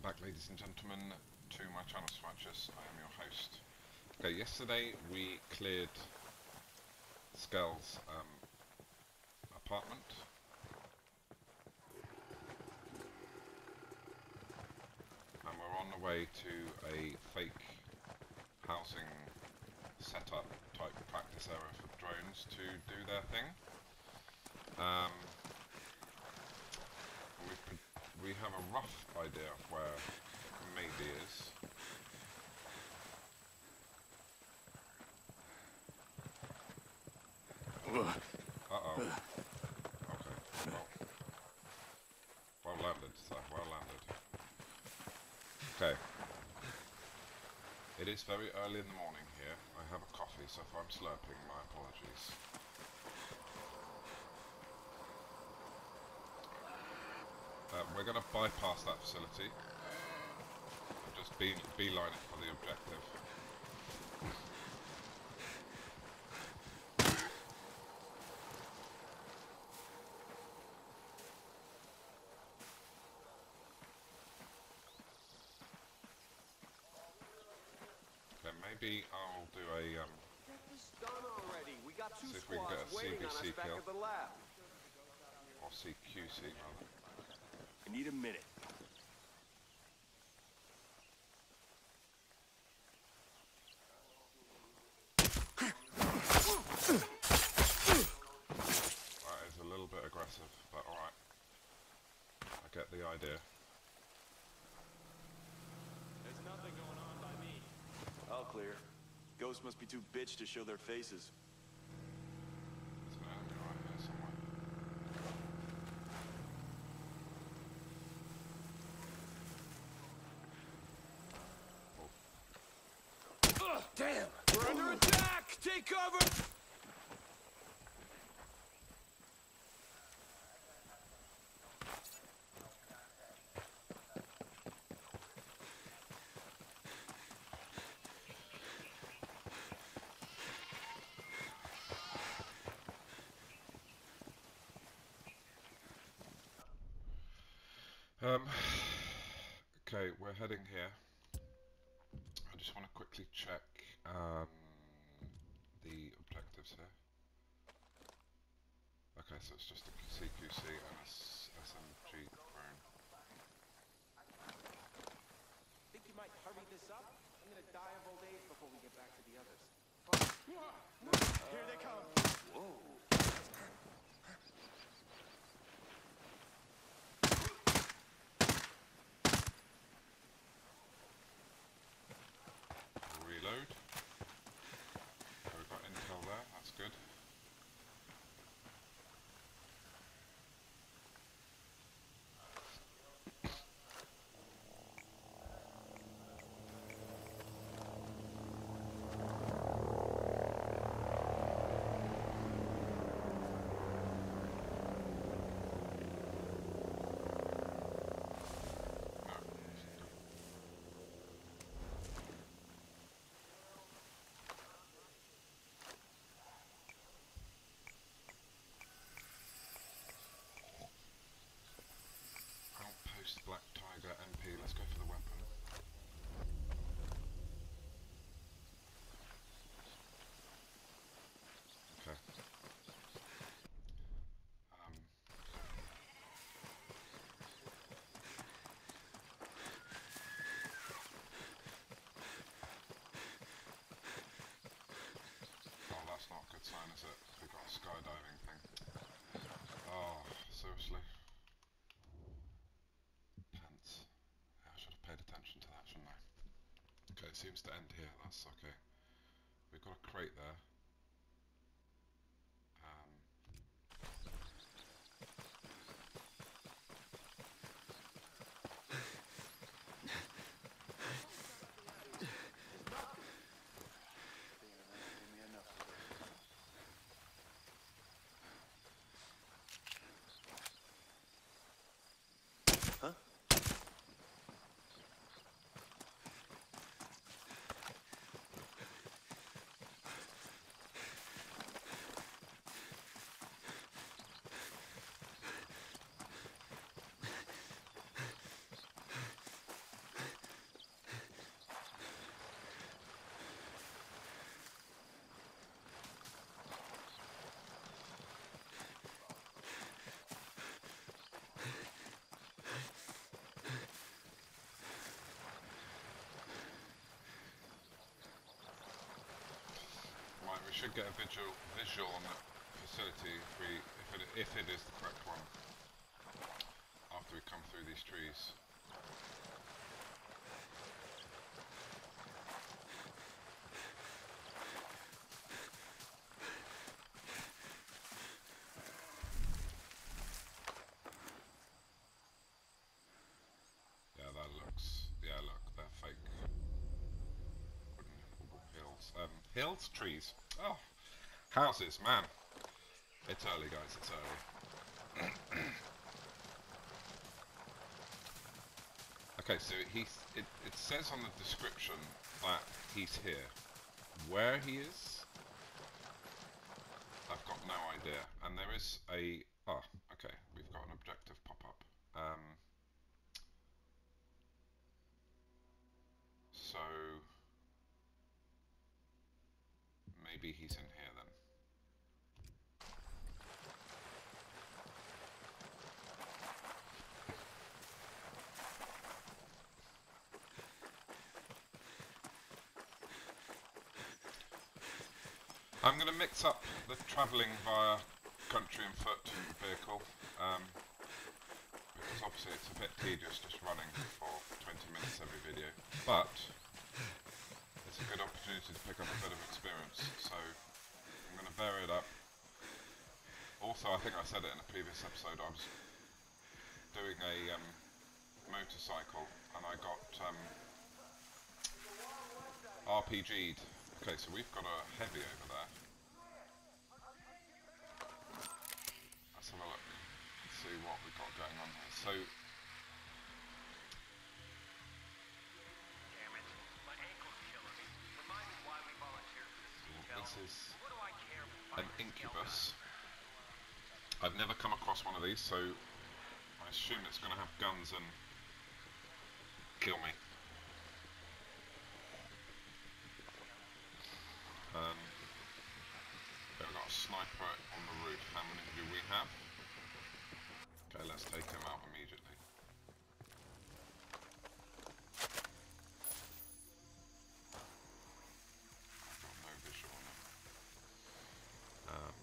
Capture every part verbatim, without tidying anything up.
back, ladies and gentlemen, to my channel Swatches. I am your host. Okay, yesterday we cleared Skell's um, apartment. And we're on the way to a fake housing setup type practice area for drones to do their thing. Um, we we have a rough idea of where maybe is. Uh-oh. Okay, well, well landed, sir, well landed. Okay. It is very early in the morning here. I have a coffee, so if I'm slurping, my apologies. Uh, we're going to bypass that facility. Just be beeline it for the objective. Okay, maybe I'll do a um. Get this done already. We got two See if we can get a squads waiting on us C B C back kill. at the lab. Or C Q C rather. I need a minute. That is a little bit aggressive, but alright. I get the idea. There's nothing going on by me. All clear. Ghosts must be too bitch to show their faces. There's an enemy right here somewhere. Ugh, damn! We're under attack! Take cover! Um, okay, we're heading here. I just want to quickly check um, the objectives here. Okay, so it's just a C Q C and a S SMG drone. Think you might hurry this up? I'm gonna die of old age before we get back to the others. Here they come. Whoa. Reload. So we've got intel there, that's good. Outpost Black Tiger M P, let's go for the weapon. Okay. Um. Oh, that's not a good sign, is it? We've got a skydiving thing. Oh, seriously? Tense. Yeah, I should have paid attention to that, shouldn't I? Okay, it seems to end here, that's okay. We've got a crate there. Um, Huh? get a visual visual on the facility if we if it if it is the correct one after we come through these trees. Yeah, that looks. Yeah, look, they're fake. Hills, um, hills, trees. Oh, houses, man. It's early, guys. It's early. Okay, so he's. It, it says on the description that he's here. Where he is, I've got no idea. And there is a. Oh, okay. We've got an objective pop up. Um. So. Maybe he's in here then. I'm going to mix up the travelling via country and foot vehicle, um, because obviously it's a bit tedious just running for twenty minutes every video, but it's a good opportunity to pick up a bit of experience, so I'm going to vary it up. Also, I think I said it in a previous episode, I was doing a um, motorcycle and I got um, R P G'd. Okay, so we've got a heavy over there. Let's have a look, see what we've got going on here. So, Damn it, my ankle's killing me. Remind me why we volunteered for the sea hell. this is What do I care? an incubus. I've never come across one of these, so I assume it's going to have guns and kill me. Um, we've got a sniper on the roof. How many do we have? Okay, let's take him out immediately. I've got no visual on him. Um,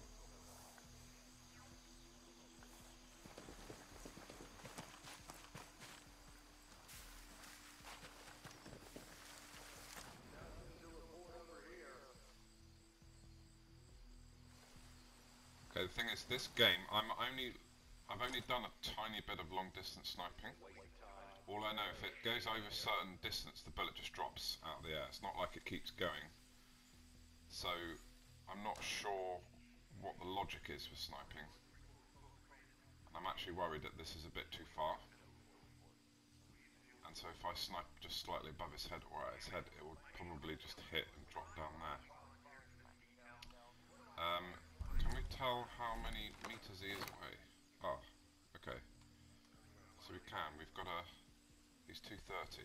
Okay, the thing is, this game, I'm only, I've only done a tiny bit of long distance sniping. All I know, if it goes over a certain distance, the bullet just drops out of the air. It's not like it keeps going. So, I'm not sure what the logic is for sniping. And I'm actually worried that this is a bit too far. And so if I snipe just slightly above his head or at his head, it will probably just hit and drop down there. Um, Can we tell how many meters he is away? Oh, okay. So we can. We've got a. He's two thirty.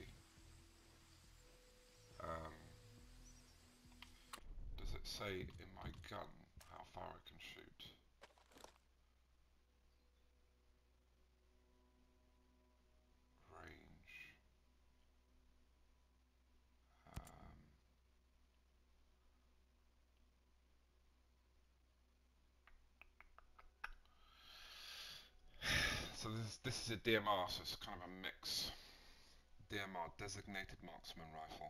Um, does it say in my gun how far I can shoot? Range. Um, So this is, this is a D M R, so it's kind of a mix. D M R, Designated Marksman Rifle.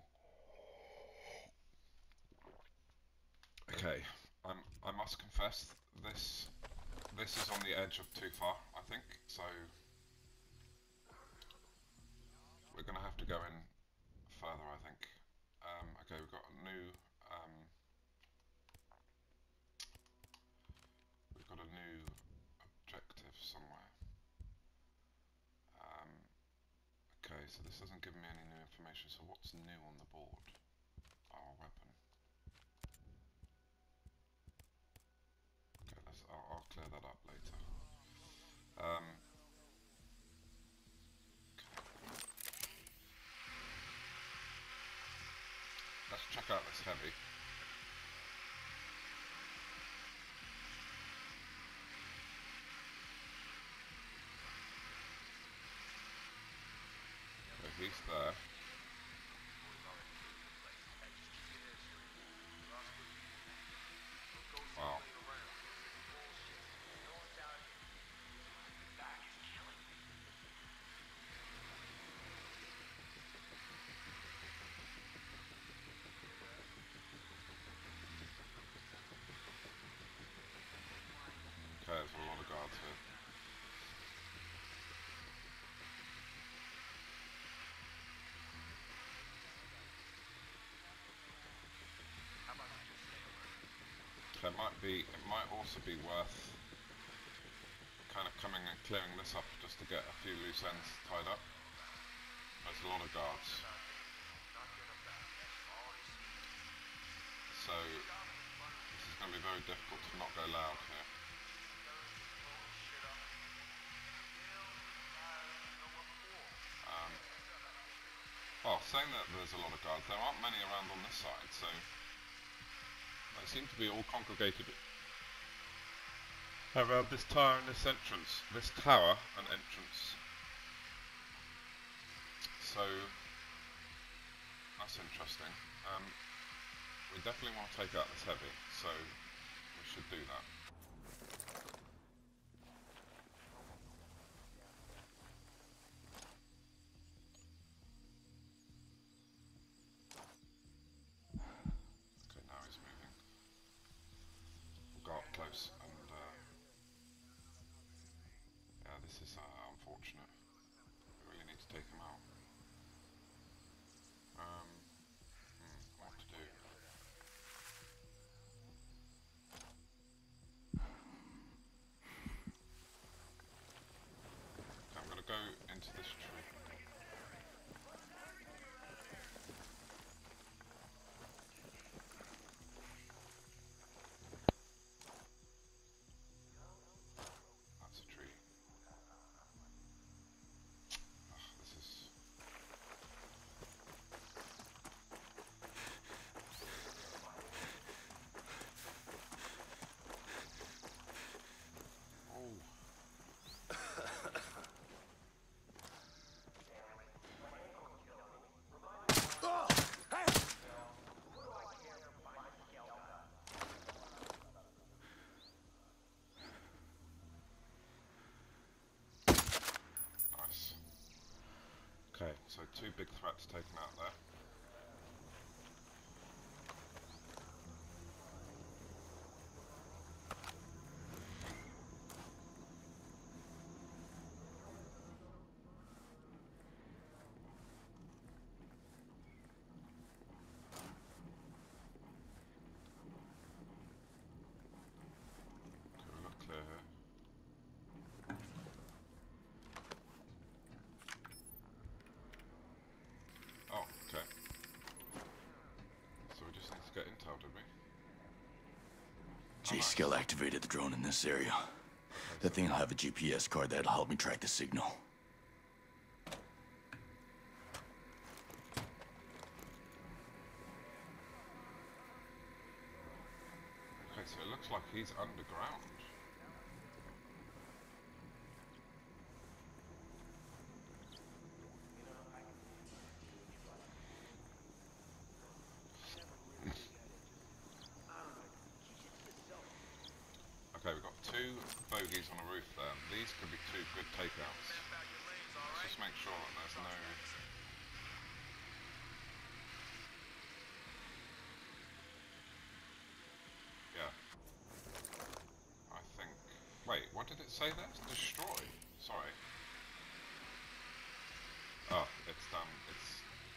Okay, I'm, I must confess, this this is on the edge of too far, I think, so we're going to have to go in further, I think. Um, okay, we've got a new, um, we've got a new objective somewhere. Um, okay, so this doesn't give me any new information, so what's new on the board? Our weapon. Okay, let's, I'll, I'll clear that up later. Um, okay. Let's check out this heavy. Okay, he's there. be, it might also be worth kind of coming and clearing this up just to get a few loose ends tied up. There's a lot of guards. So this is going to be very difficult to not go loud here. Um, well, saying that there's a lot of guards, there aren't many around on this side, so they seem to be all congregated around this tower and this entrance, this tower and entrance. So that's interesting. Um, we definitely want to take out this heavy, so we should do that. Okay, now he's moving. We'll go up close and uh, yeah, this is uh, unfortunate. We really need to take him out. Um, hmm, what to do? Okay, I'm going to go into this tree. That's a tree. Ugh, this is... Oh. Nice. Okay, so two big threats taken out there. Okay, we look clear here. Oh, okay. So we just need to get intel, did we? J-Skill activated the drone in this area. That thing will have a G P S card that'll help me track the signal. Okay, so it looks like he's underground. Okay, we've got two bogies on the roof there. These could be two good takeouts. Let's just make sure that there's no... Yeah. I think... Wait, what did it say there? Destroy? Sorry. Oh, it's done. It's...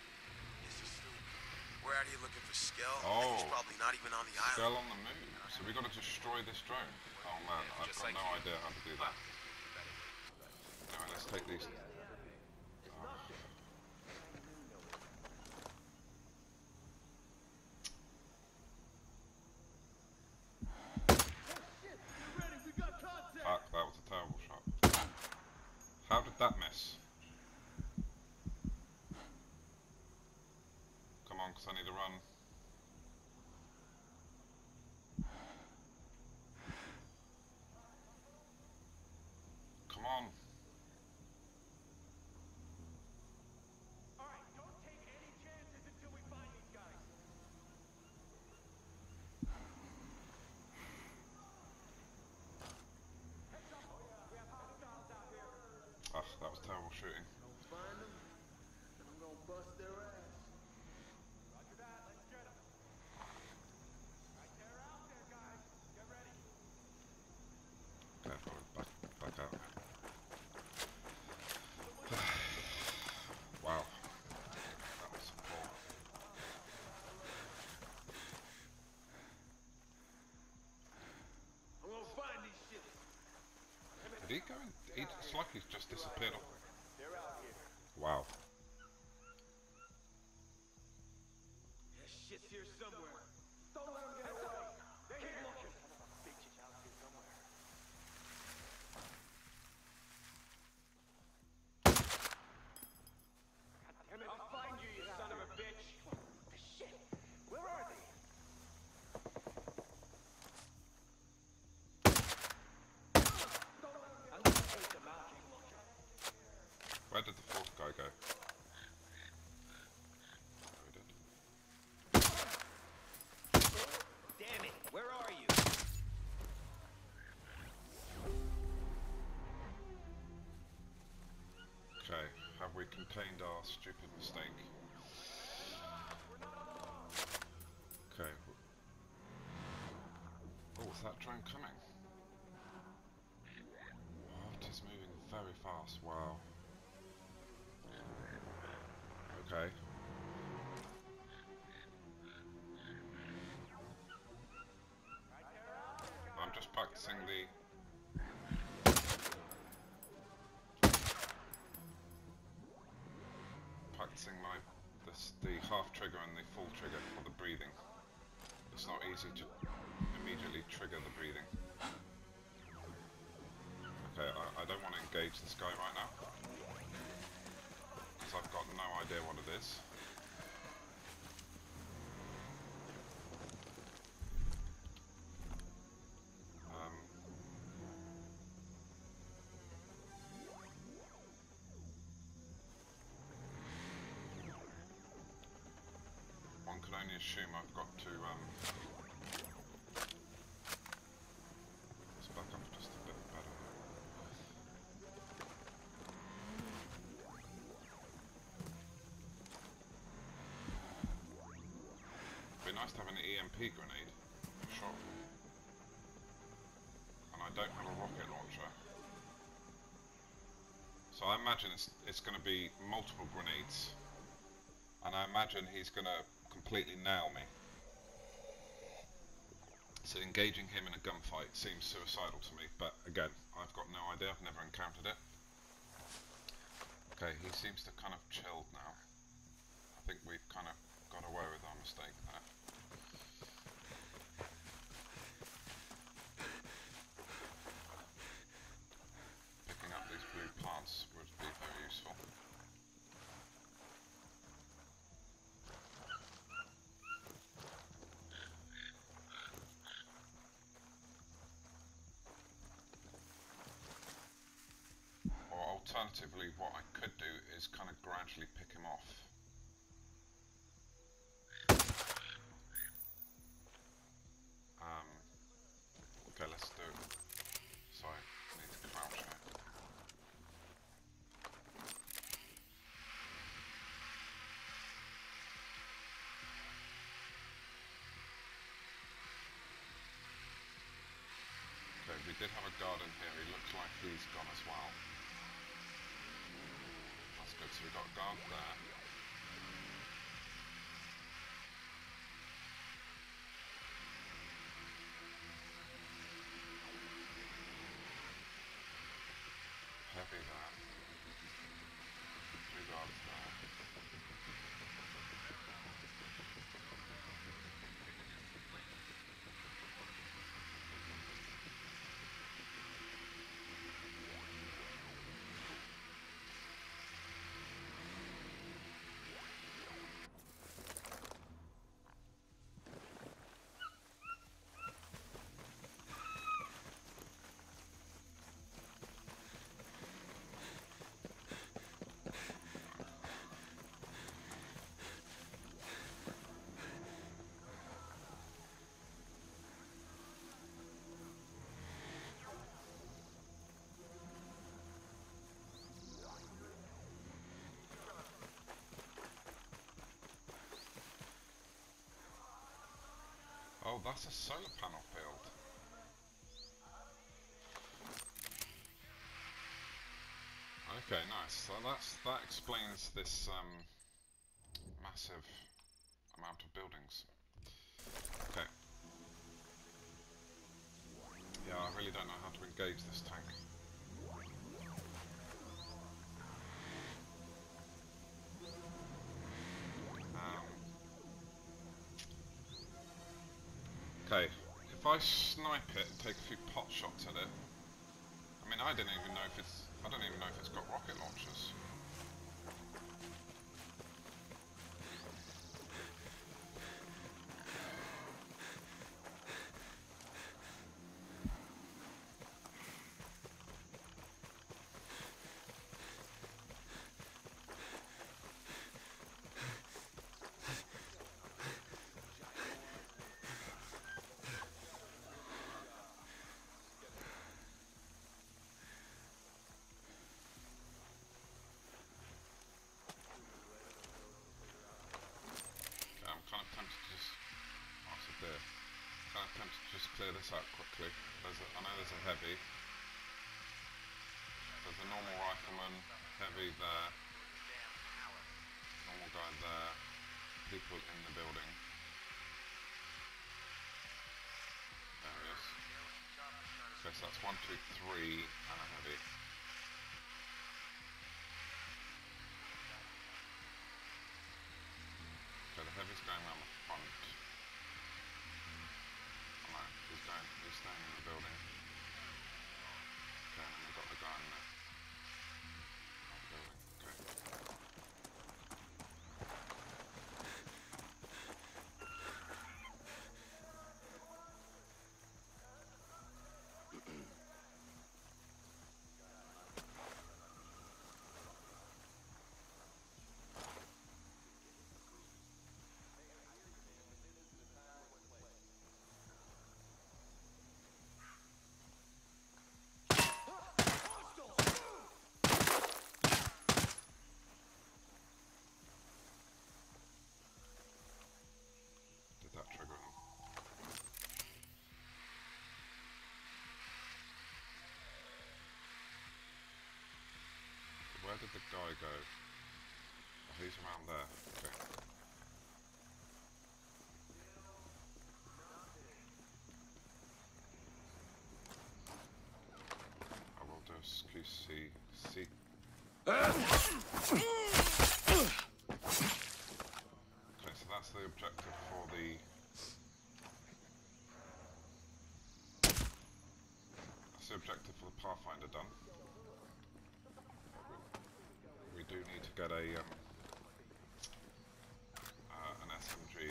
We're out here looking for Skell. Oh. He's probably not even on the island. Still on the move. So we got to destroy this drone. Oh man, I've got no idea how to do that. Anyway, let's take these. Fuck, that was a terrible shot. How did that miss? Come on, because I need to run. Come on. Alright, don't take any chances until we find these guys. Heads up, we have hostiles out here. Ugh, that was terrible shooting. Find them, and I'm gonna bust their ass. Roger that, let's get them. Right there, out there, guys. Get ready. Okay, back, back out. Wow. That was poor. going? He, it's like he's just disappeared off. They're out here. Wow. This shit's here somewhere. Don't let them get away. They're here. Looking. Bitch is out here somewhere. God damn it. I'll find you, you son of a bitch. Shit. Where are they? I'm gonna take them out. Keep looking. Where did the fourth guy go? Oh, he did. Damn it. Where are you? Okay, have we contained our stupid mistake? Okay. Oh, is that drone coming? What? It's moving very fast. Wow. Okay. I'm just practicing the... practicing my... This, the half trigger and the full trigger for the breathing. It's not easy to immediately trigger the breathing. Okay, I, I don't want to engage this guy right now. Because I've got no idea what it is. Um, one can only assume I've got to um, let's back up just a bit better. It'd be nice to have an E M P grenade, sure. And I don't have a rocket launcher. So I imagine it's, it's going to be multiple grenades. And I imagine he's going to completely nail me. So engaging him in a gunfight seems suicidal to me, but again, I've got no idea, I've never encountered it. Okay, he seems to kind of chilled now. I think we've kind of got away with our mistake there. Picking up these blue plants would be very useful. Alternatively, what I could do is kind of gradually pick him off. Um, okay, let's do it. Sorry, I need to crouch here. Okay, we did have a guard in here. He looks like he's gone as well. That's good, so we got a guard there. Heavy there. Two guards there. Oh, that's a solar panel field. Okay, nice. So that's that explains this um, massive amount of buildings. Okay. Yeah, I really don't know how to engage this tank. Okay, if I snipe it and take a few pot shots at it, I mean, I don't even know if it's, I don't even know if it's got rocket launchers. Kind of tempted to just, oh, it's a deer. Kind of tempted to just clear this out quickly. There's a, I know there's a heavy. There's a normal rifleman, heavy there, normal guy there, people in the building. There he is. Okay, so that's one, two, three, and a heavy. So the heavy's going around the front. Oh no, he's going, he's staying in the building. Okay, and then we've got the guy in there. Oh, the building, okay. Did that trigger him? Where did the guy go? Oh, he's around there. Okay. I will do a Q C. C. Okay, so that's the objective for the. That's the objective for the Pathfinder done. We do need to get a um, uh, an S M G.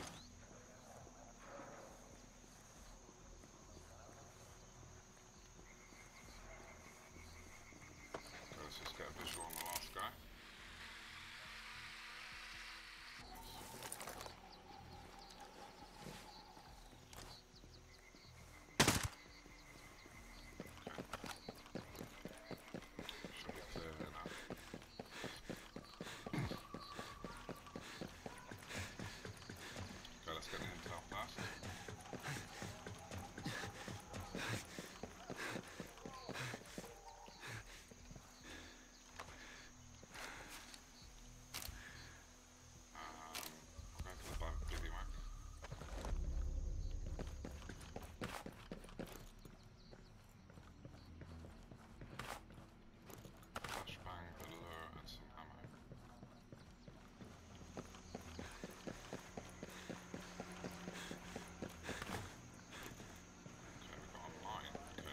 Okay, let's just get a visual on the last guy. Should be clear here now. Okay, let's get the intel first. Um, I'll go for the bug bivouac. Flashbang, a lure, and some ammo. Okay, we got online. Okay.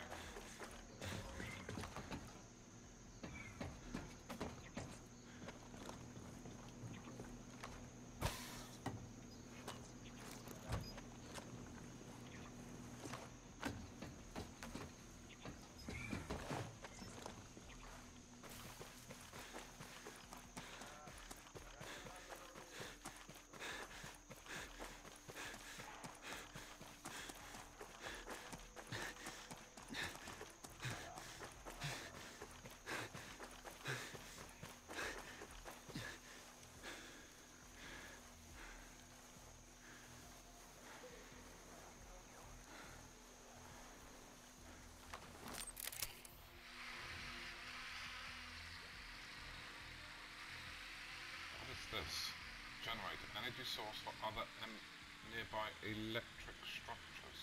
What is this? Generate an energy source for other em nearby electric structures.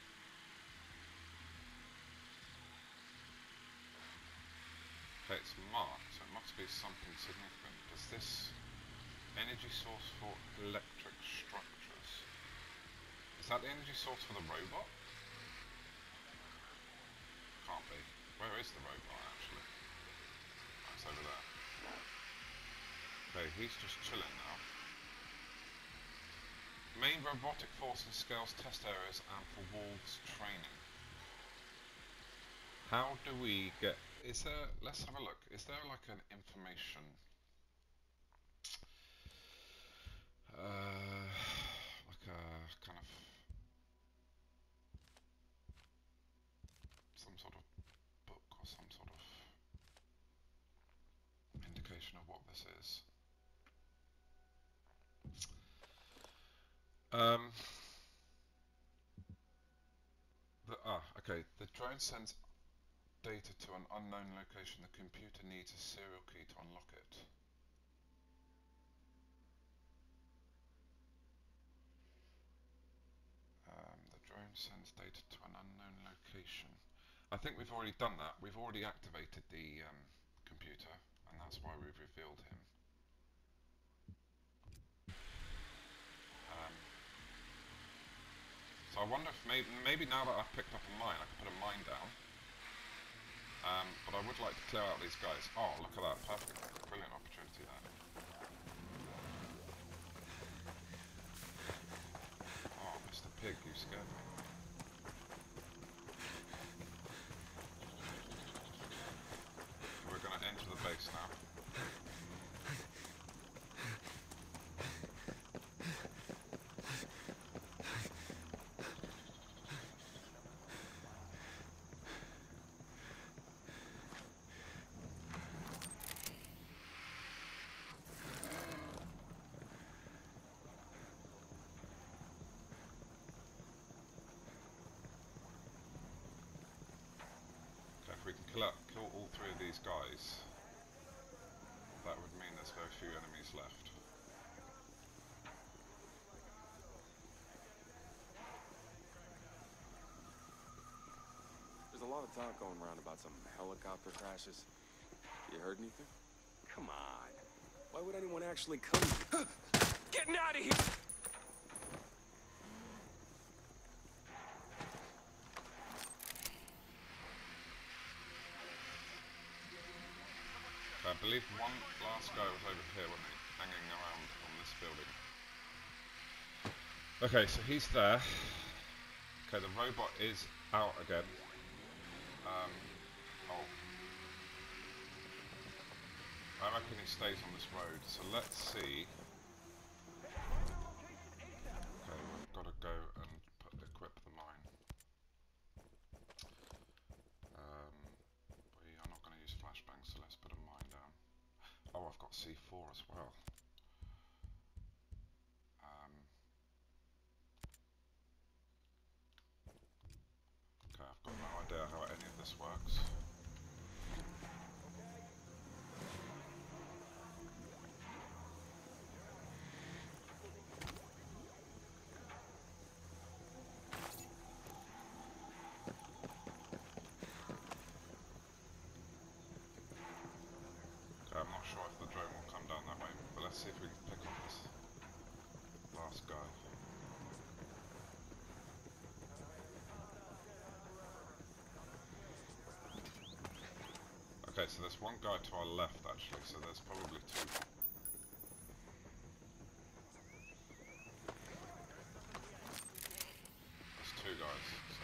Okay, it's marked, so it must be something significant. Does this energy source for electric structures? Is that the energy source for the robot? Can't be. Where is the robot actually? Oh, it's over there. Okay, he's just chilling now. Main robotic forces scales test areas and for wolves training. How do we get... Is there... Let's have a look. Is there like an information... Uh, like a kind of... Some sort of book or some sort of indication of what this is. Um... The, ah, okay. The drone sends data to an unknown location. The computer needs a serial key to unlock it. Um, the drone sends data to an unknown location. I think we've already done that. We've already activated the um, computer, and that's why we've revealed him. Um, so I wonder if maybe, maybe now that I've picked up a mine, I can put a mine down. Um, but I would like to clear out these guys. Oh, look at that. Perfect. Brilliant opportunity there. Oh, Mister Pig, you scared me. We're going to enter the base now. If we can kill, up, kill all three of these guys, that would mean there's very few enemies left. There's a lot of talk going around about some helicopter crashes. You heard anything? Come on. Why would anyone actually come? Getting out of here! I believe one last guy was over here, wasn't he? Hanging around on this building. Okay, so he's there. Okay, the robot is out again. Um, oh. I reckon he stays on this road, so let's see. Okay, we've got to go and put, equip the mine. Um, we are not going to use flashbangs, so let's put a mine down. Oh, I've got C four as well. Um, okay, I've got no idea how any of this works. I'm not sure if the drone will come down that way, but let's see if we can pick up this last guy. Okay, so there's one guy to our left actually, so there's probably two. There's two guys, so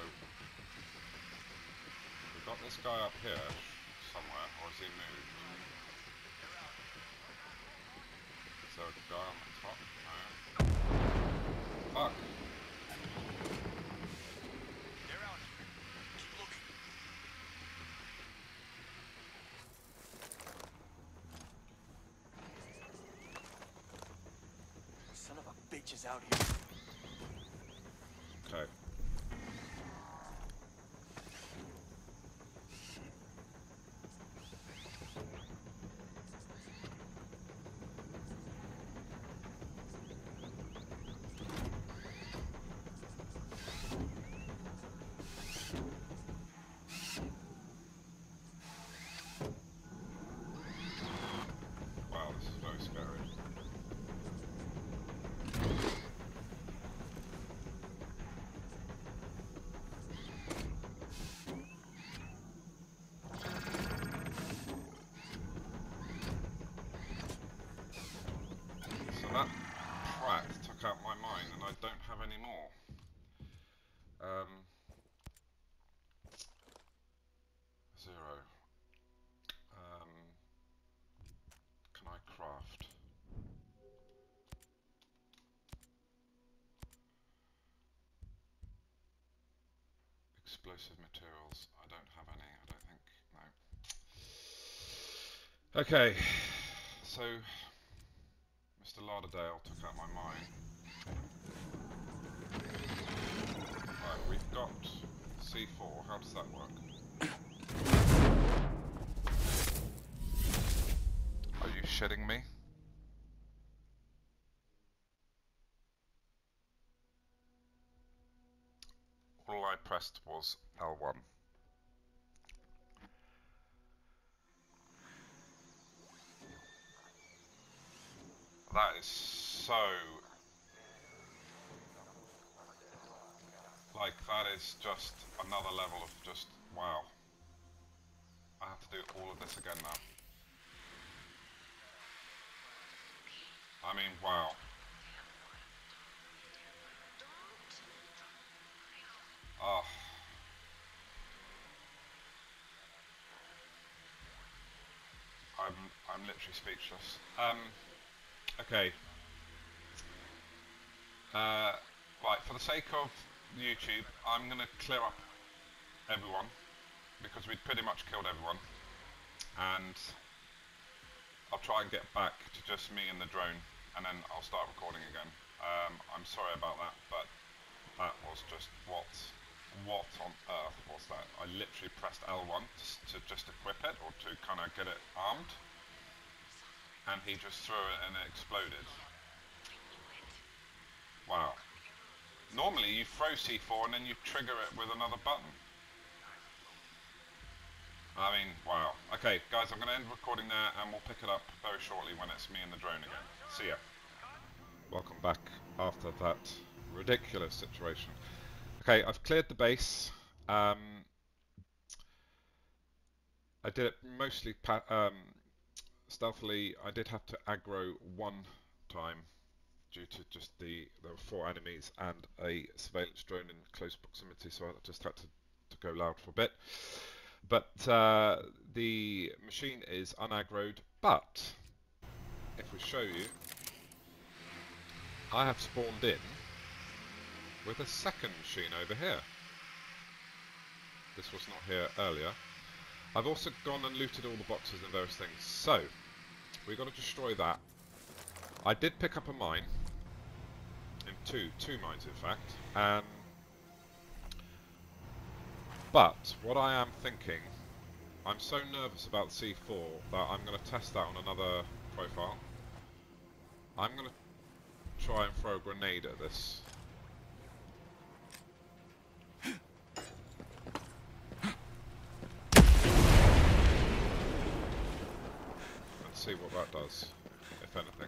we've got this guy up here somewhere, or has he moved? Is there a guy on the top? No. Fuck! They're out here. Keep looking. Son of a bitch is out here. Okay. Wow, this is very scary. That prat took out my mine and I don't have any more. Um, zero. Um, can I craft? Explosive materials. I don't have any, I don't think. No. Okay. So, Mister Lauderdale took out my mine. Right, we've got C four. How does that work? Are you shitting me? All I pressed was L one. That is so... Like, that is just another level of just, wow. I have to do all of this again now. I mean, wow. Oh. I'm, I'm literally speechless. Um, okay. Uh, right, for the sake of YouTube, I'm going to clear up everyone, because we'd pretty much killed everyone, and I'll try and get back to just me and the drone, and then I'll start recording again. Um, I'm sorry about that, but that was just what, what on earth was that? I literally pressed L one to, to just equip it, or to kind of get it armed, and he just threw it and it exploded. Wow. Normally you throw C four and then you trigger it with another button. I mean, wow. Okay, guys, I'm going to end recording there and we'll pick it up very shortly when it's me and the drone again. See ya. Welcome back after that ridiculous situation. Okay, I've cleared the base. Um, I did it mostly pa um, stealthily. I did have to aggro one time due to just the, there were four enemies and a surveillance drone in close proximity, so I just had to, to go loud for a bit. But uh, the machine is unaggroed, but if we show you, I have spawned in with a second machine over here. This was not here earlier. I've also gone and looted all the boxes and various things, so we've got to destroy that. I did pick up a mine, in two, two mines in fact, um, but what I am thinking, I'm so nervous about the C four that I'm going to test that on another profile. I'm going to try and throw a grenade at this. And see what that does, if anything.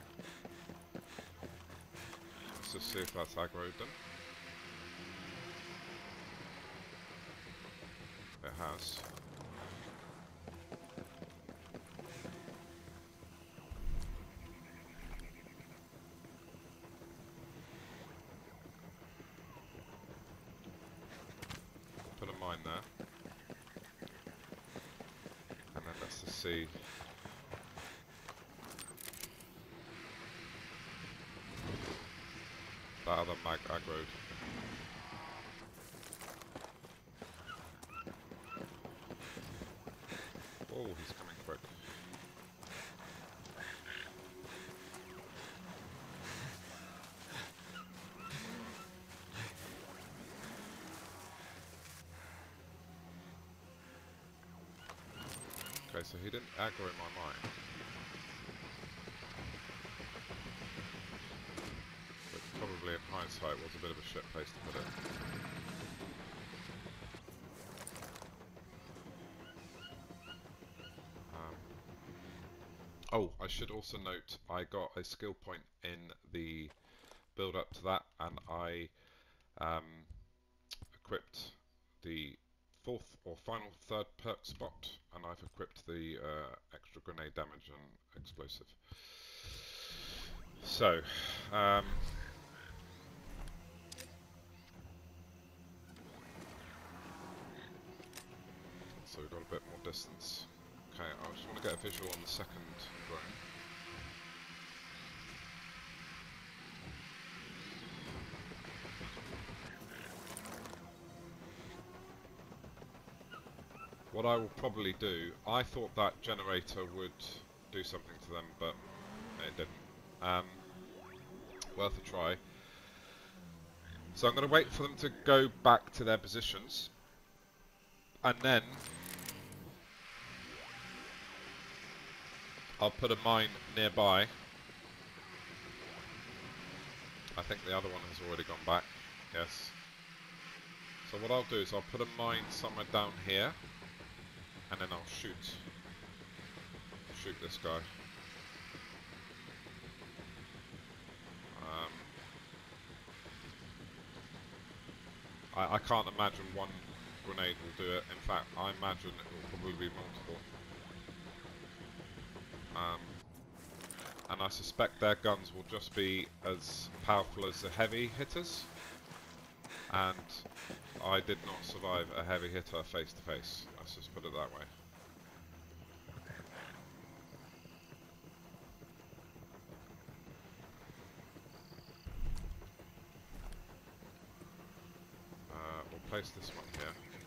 Let's just see if that's aggroed them. It has. Put a mine there. And then let's just see. That other mag aggroed. Oh, he's coming quick. Okay, so he didn't aggro in my mind. But probably in hindsight was a bit of a shit place to put it. Oh, I should also note I got a skill point in the build up to that, and I um, equipped the fourth or final third perk spot, and I've equipped the uh, extra grenade damage and explosive. So, um, so we've got a bit more distance. Okay, I just want to get a visual on the second drone. What I will probably do, I thought that generator would do something to them, but it didn't. Um, worth a try. So I'm going to wait for them to go back to their positions, and then I'll put a mine nearby. I think the other one has already gone back, yes. So what I'll do is I'll put a mine somewhere down here, and then I'll shoot. Shoot this guy. Um, I, I can't imagine one grenade will do it. In fact, I imagine it will probably be multiple. Um, and I suspect their guns will just be as powerful as the heavy hitters. And I did not survive a heavy hitter face to face. Let's just put it that way. Uh, we'll place this one here.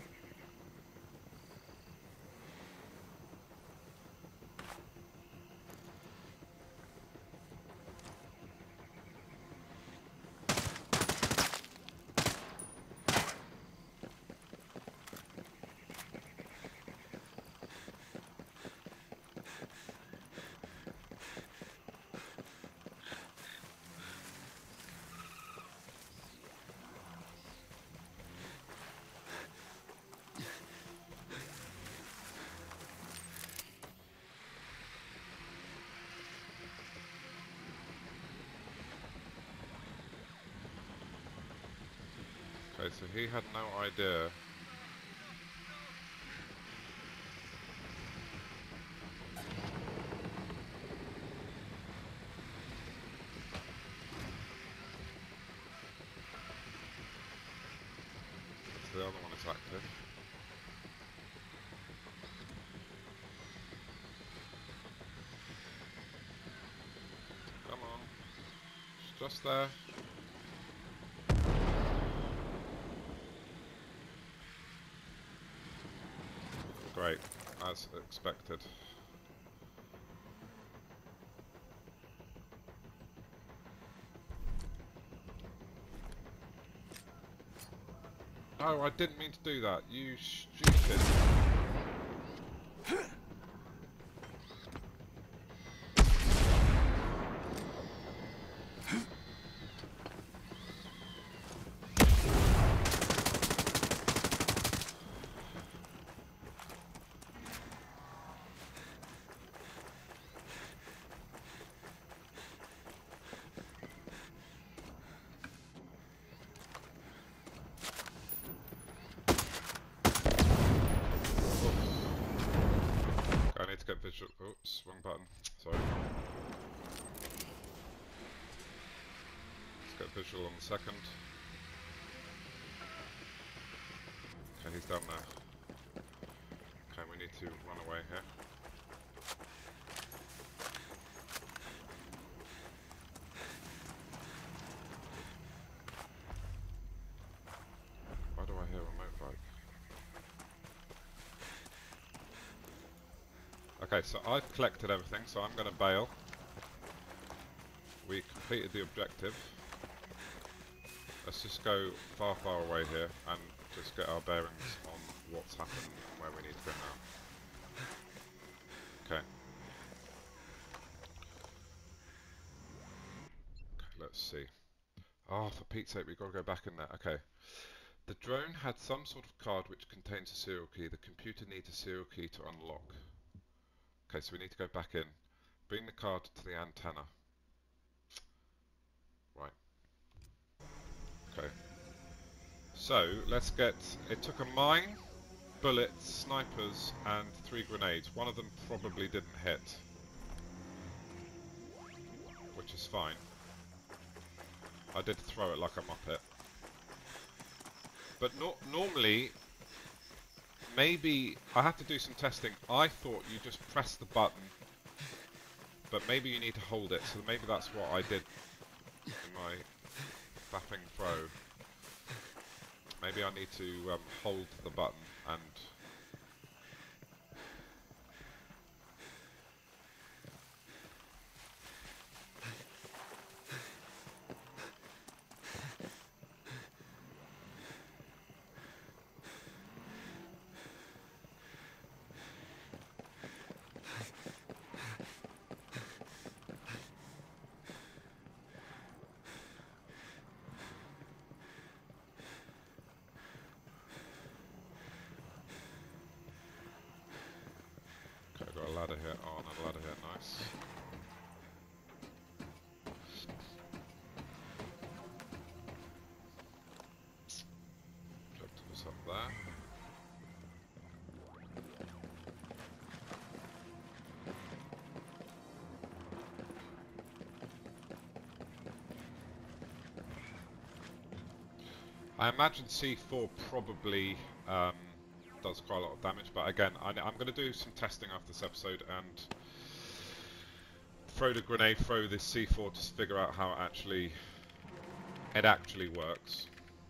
Okay, so he had no idea. So the other one is active. Come on. It's just there. Great, as expected. Oh, I didn't mean to do that, you stupid. Get visual. Oops, wrong button. Sorry. Let's get visual on the second. Okay, he's down there. Okay, we need to run away here. Why do I hear a motorbike? Okay, so I've collected everything, so I'm going to bail. We completed the objective. Let's just go far, far away here and just get our bearings on what's happened and where we need to go now. Okay. Okay, let's see. Oh, for Pete's sake, we've got to go back in there. Okay. The drone had some sort of card which contains a serial key. The computer needs a serial key to unlock. Okay, so we need to go back in. Bring the card to the antenna. Right. Okay. So, let's get... It took a mine, bullets, snipers, and three grenades. One of them probably didn't hit. Which which is fine. I did throw it like a muppet. But no normally, maybe I have to do some testing. I thought you just press the button, but maybe you need to hold it, so maybe that's what I did in my fapping throw. Maybe I need to um, hold the button and... Okay, got a ladder here. Oh, another ladder here. Nice. Jump to this up there. I imagine C four probably um, does quite a lot of damage, but again, I, I'm going to do some testing after this episode and throw the grenade, throw this C four to figure out how it actually it actually works.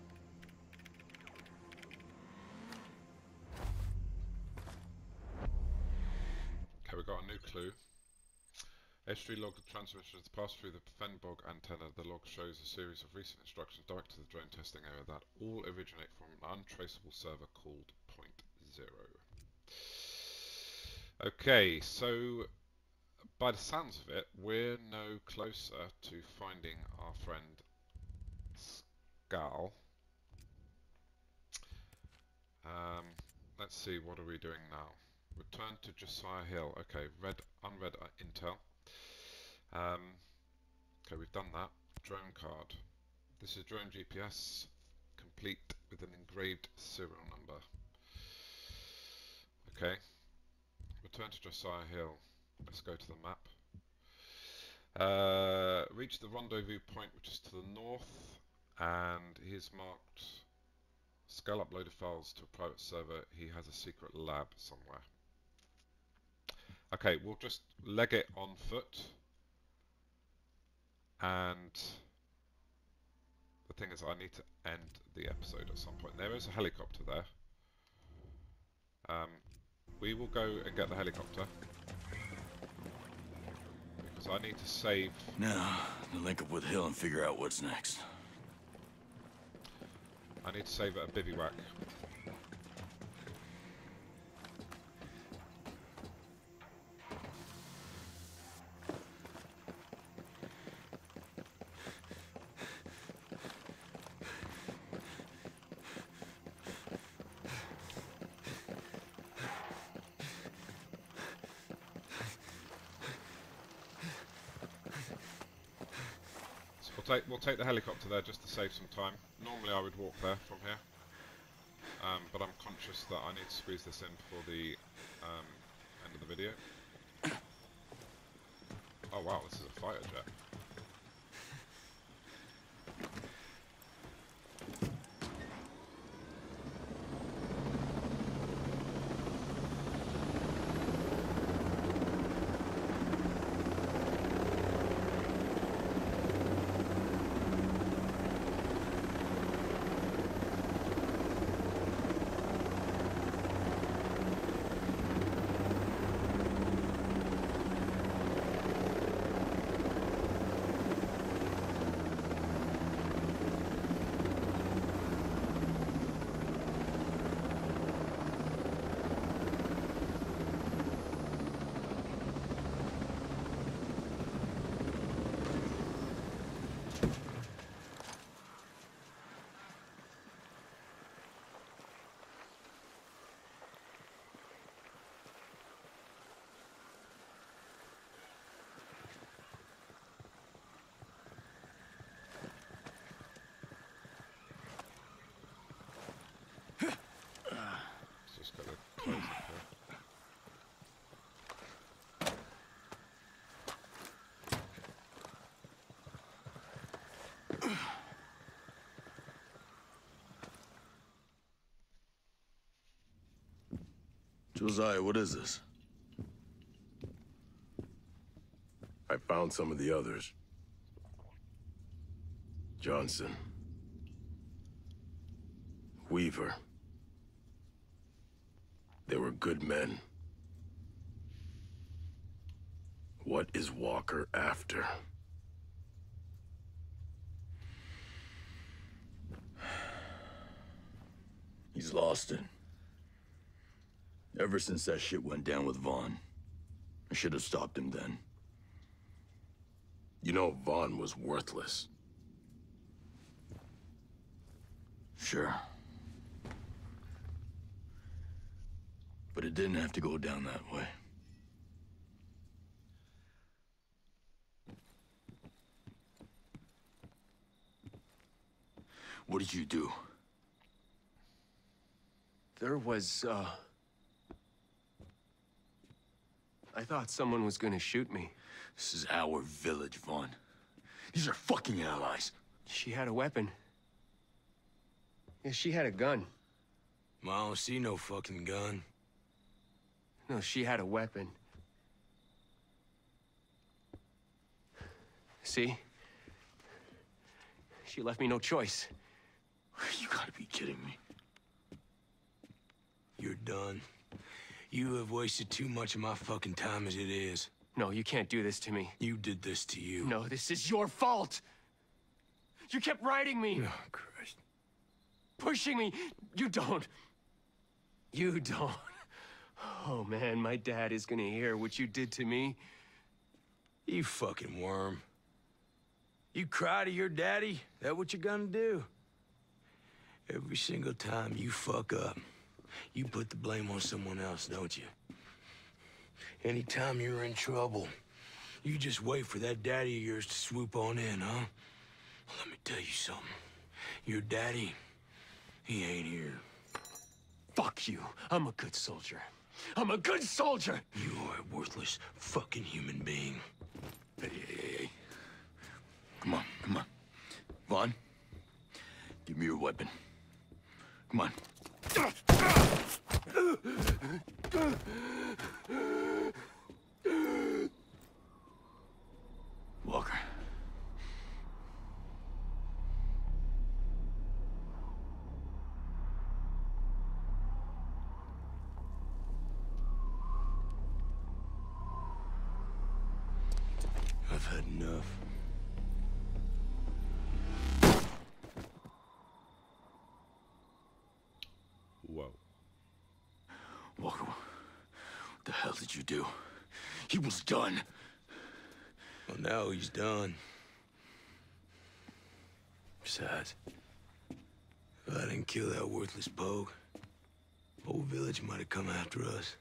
Okay, we got a new clue. H three log the transmission has passed through the Fenbog antenna. The log shows a series of recent instructions directed to the drone testing area that all originate from an untraceable server called Point Zero. Okay, so by the sounds of it, we're no closer to finding our friend Skal. Um, let's see, what are we doing now? Return to Josiah Hill. Okay, read unread uh, intel. Um, okay, we've done that. Drone card. This is drone G P S, complete with an engraved serial number. Okay. Return to Josiah Hill. Let's go to the map. Uh, reach the rendezvous point, which is to the north, and he's marked Skal uploaded files to a private server. He has a secret lab somewhere. Okay, we'll just leg it on foot. And the thing is, I need to end the episode at some point. There is a helicopter there. Um, we will go and get the helicopter. Because I need to save... Now, to link up with Hill and figure out what's next. I need to save at a bivouac. We'll take, we'll take the helicopter there just to save some time. Normally I would walk there from here, um, but I'm conscious that I need to squeeze this in before the um, end of the video. Oh wow, this is a fighter jet. Josiah, what is this? I found some of the others. Johnson. Weaver. They were good men. What is Walker after? He's lost it. Ever since that shit went down with Vaughn. I should have stopped him then. You know, Vaughn was worthless. Sure. But it didn't have to go down that way. What did you do? There was, uh... I thought someone was gonna shoot me. This is our village, Vaughn. These are fucking allies. She had a weapon. Yeah, she had a gun. I don't see no fucking gun. No, she had a weapon. See? She left me no choice. You gotta be kidding me. You're done. You have wasted too much of my fucking time as it is. No, you can't do this to me. You did this to you. No, this is your fault! You kept riding me! Oh, Christ. Pushing me! You don't! You don't. Oh, man, my dad is gonna hear what you did to me. You fucking worm. You cry to your daddy? That what you're gonna do? Every single time you fuck up, you put the blame on someone else, don't you? Anytime you're in trouble, you just wait for that daddy of yours to swoop on in, huh? Well, let me tell you something. Your daddy, he ain't here. Fuck you. I'm a good soldier. I'm a good soldier! You are a worthless fucking human being. Hey, hey, hey, hey. Come on, come on. Vaughn, give me your weapon. Come on. Walker. I've had enough. Whoa. Walker, what the hell did you do? He was done. Well, now he's done. Besides, if I didn't kill that worthless Pogue, whole village might have come after us.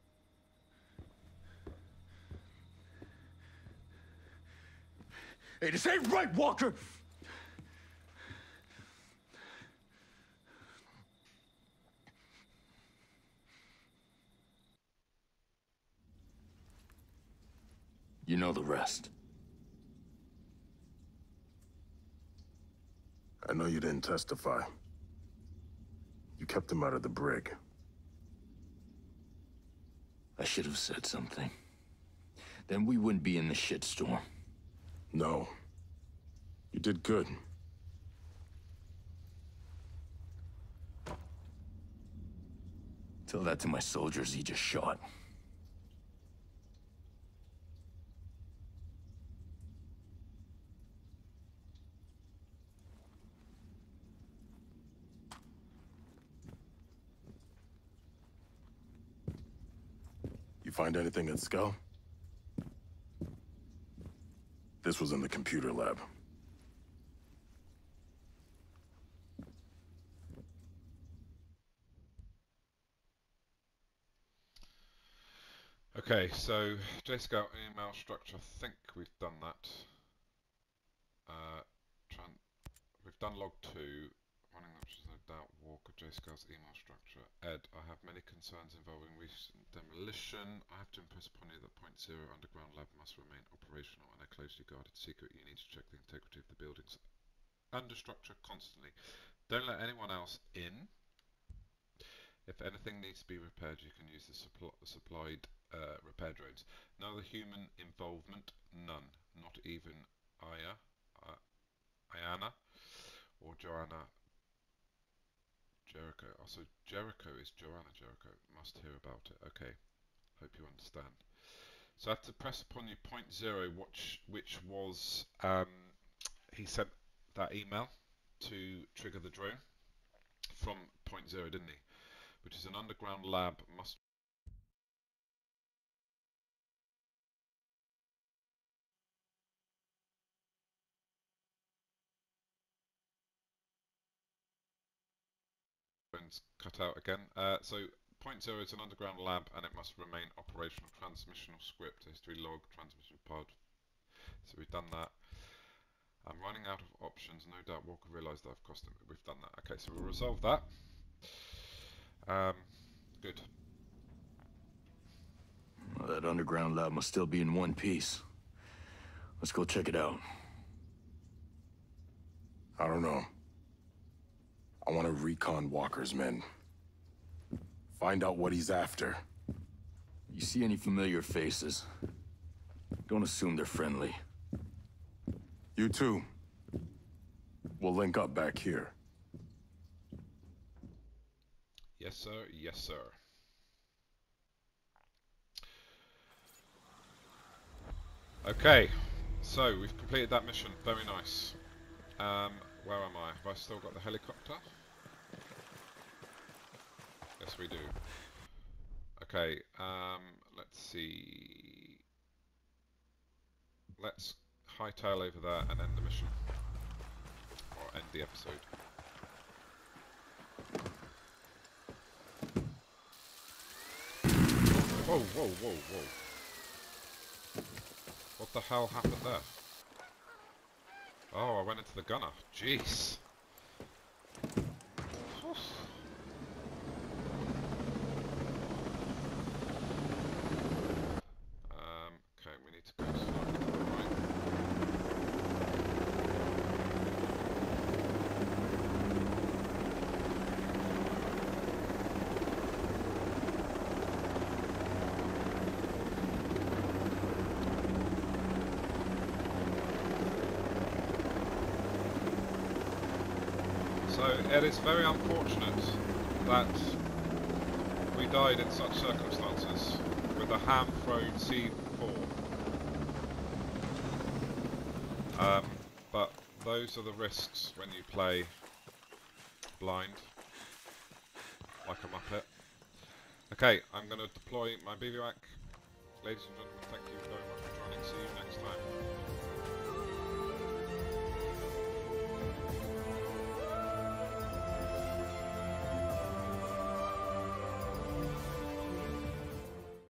Hey, this ain't right, Walker! You know the rest. I know you didn't testify. You kept him out of the brig. I should have said something. Then we wouldn't be in the shitstorm. No. You did good. Tell that to my soldiers he just shot. You find anything at Skull? This was in the computer lab. Okay, so J-Scout email structure, I think we've done that. Uh, tran we've done log two, running options, no doubt, Walker, J-Scout's email structure. Ed, I have many concerns involving recent demolition. I have to impress upon you that Point Zero underground lab must remain operational and a closely guarded secret. You need to check the integrity of the buildings under structure constantly. Don't let anyone else in. If anything needs to be repaired, you can use the suppl supplied uh, repair drones. No other human involvement, none. Not even Aya, uh, Ayana or Joanna Jericho. Also, Jericho is Joanna Jericho. Must hear about it. Okay, hope you understand. So I have to press upon you point zero, which, which was, um, he sent that email to trigger the drone from point zero, didn't he? Which is an underground lab, must cut out again. Uh, so point zero is an underground lab and it must remain operational. Transmissional script, history log, transmission pod. So we've done that. I'm running out of options. No doubt Walker realised that I've cost him. We've done that. Okay, so we'll resolve that. Um, good. Well, that underground lab must still be in one piece. Let's go check it out. I don't know. I want to recon Walker's men. Find out what he's after. You see any familiar faces? Don't assume they're friendly. You too. We'll link up back here. Yes, sir. Yes, sir. Okay, so we've completed that mission. Very nice. Um, where am I? Have I still got the helicopter? Yes, we do. Okay, um, let's see. Let's hightail over there and end the mission. Or end the episode. Whoa, whoa, whoa, whoa. What the hell happened there? Oh, I went into the gunner. Jeez. Um, okay, we need to go slightly to the right. So it is very unfortunate that we died in such circumstances with a ham-thrown C four. Um, but those are the risks when you play blind, like a Muppet. Okay, I'm going to deploy my bivouac. Ladies and gentlemen, thank you very much for joining. See you next